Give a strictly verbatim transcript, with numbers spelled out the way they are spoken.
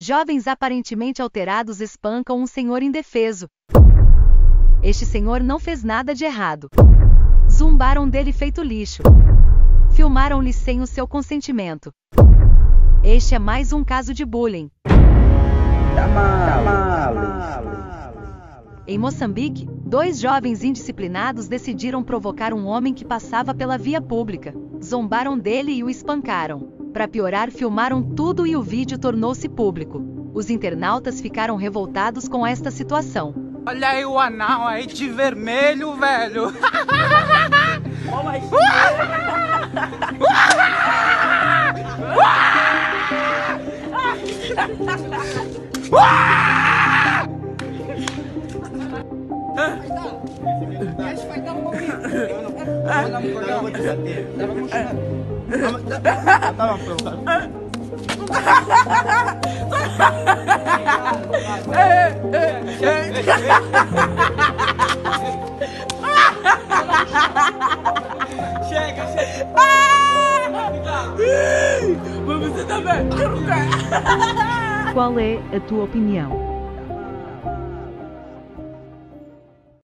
Jovens aparentemente alterados espancam um senhor indefeso. Este senhor não fez nada de errado. Zombaram dele feito lixo. Filmaram-lhe sem o seu consentimento. Este é mais um caso de bullying. Em Moçambique, dois jovens indisciplinados decidiram provocar um homem que passava pela via pública. Zombaram dele e o espancaram. Para piorar, filmaram tudo e o vídeo tornou-se público. Os internautas ficaram revoltados com esta situação. Olha aí o anão aí de vermelho, velho. Chega, chega. Mas você também. Qual é a tua opinião?